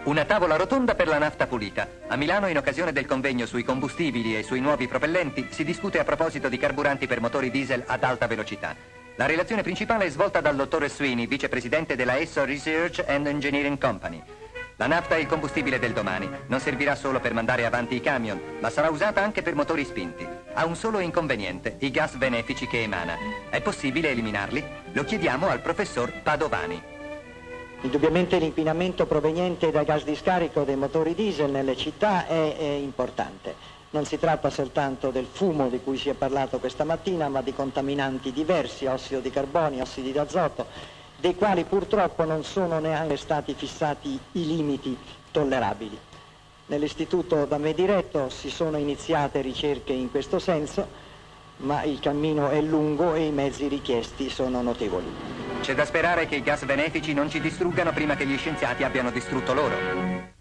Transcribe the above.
Una tavola rotonda per la nafta pulita. A Milano, in occasione del convegno sui combustibili e sui nuovi propellenti, si discute a proposito di carburanti per motori diesel ad alta velocità. La relazione principale è svolta dal dottor Sweeney, vicepresidente della ESSO Research and Engineering Company. La nafta è il combustibile del domani. Non servirà solo per mandare avanti i camion, ma sarà usata anche per motori spinti. Ha un solo inconveniente, i gas benefici che emana. È possibile eliminarli? Lo chiediamo al professor Padovani. Indubbiamente l'inquinamento proveniente dai gas di scarico dei motori diesel nelle città è importante. Non si tratta soltanto del fumo di cui si è parlato questa mattina, ma di contaminanti diversi, ossido di carbonio, ossidi d'azoto, dei quali purtroppo non sono neanche stati fissati i limiti tollerabili. Nell'istituto da me diretto si sono iniziate ricerche in questo senso, ma il cammino è lungo e i mezzi richiesti sono notevoli. C'è da sperare che i gas benefici non ci distruggano prima che gli scienziati abbiano distrutto loro.